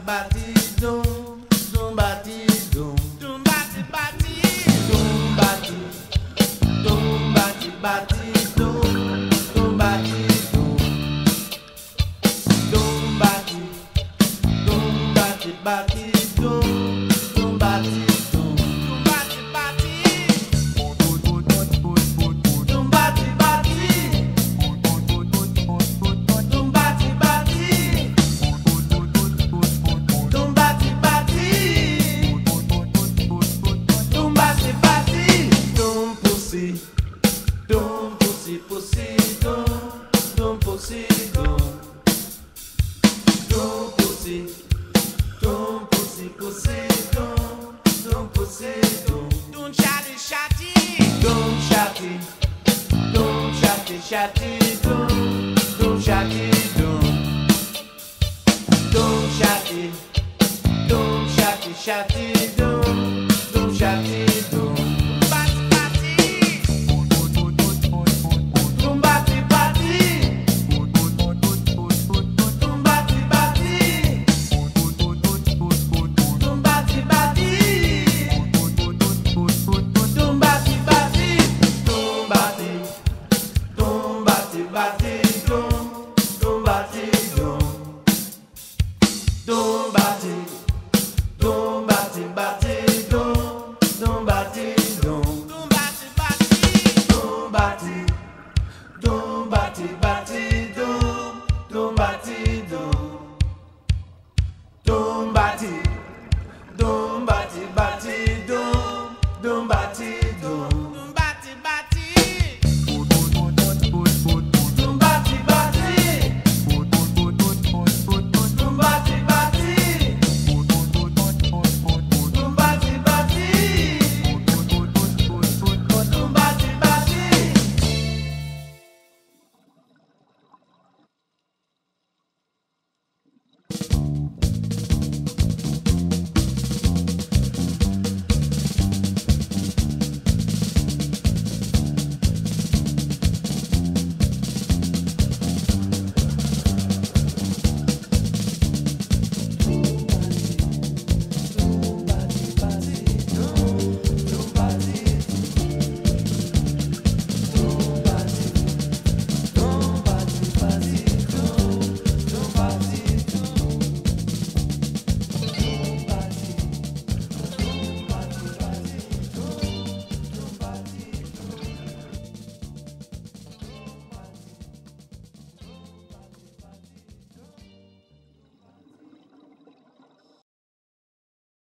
bati dum, dum bati dum, Dum bati bati, dum bati, dum bati bati dum, dum bati dum, dum bati, dum bati bati dum, dum bati dum, dum bati bati, dum bati bati, dum bati bati, dum bati bati, dum bati bati, dum pussy, dum pussy pussy dum pussy dum, dum pussy, dum pussy pussy dum pussy dum, dum shati shati, dum shati, dum shati shati dum shati dum, dum shati, dum shati shati dum.